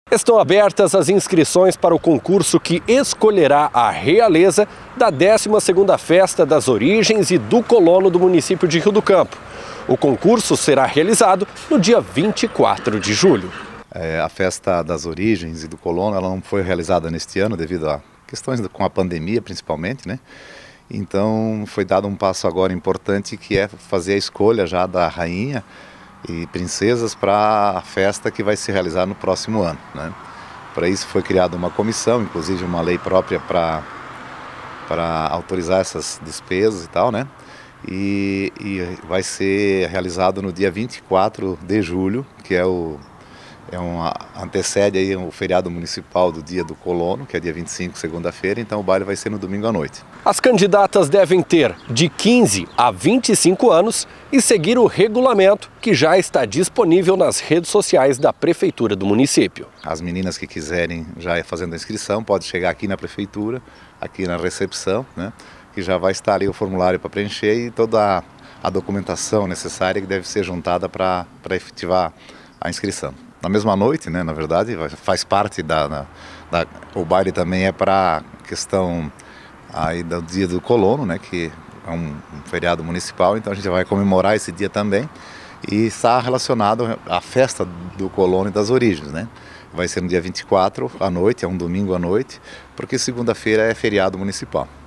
Estão abertas as inscrições para o concurso que escolherá a realeza da 12ª Festa das Origens e do Colono do município de Rio do Campo. O concurso será realizado no dia 24 de julho. A Festa das Origens e do Colono ela não foi realizada neste ano devido a questões com a pandemia principalmente, né? Então foi dado um passo agora importante, que é fazer a escolha já da rainha e princesas para a festa que vai se realizar no próximo ano, né? Para isso foi criada uma comissão, inclusive uma lei própria para autorizar essas despesas e tal, né? E vai ser realizado no dia 24 de julho, que antecede aí o feriado municipal do dia do Colono, que é dia 25, segunda-feira, então o baile vai ser no domingo à noite. As candidatas devem ter de 15 a 25 anos e seguir o regulamento que já está disponível nas redes sociais da Prefeitura do município. As meninas que quiserem já fazendo a inscrição, podem chegar aqui na Prefeitura, aqui na recepção, né? Que já vai estar ali o formulário para preencher e toda a documentação necessária que deve ser juntada para efetivar a inscrição. Na mesma noite, né, na verdade, faz parte o baile também é para questão aí do dia do Colono, né, que é um feriado municipal, então a gente vai comemorar esse dia também e está relacionado à festa do Colono e das Origens, né? Vai ser no dia 24 à noite, é um domingo à noite, porque segunda-feira é feriado municipal.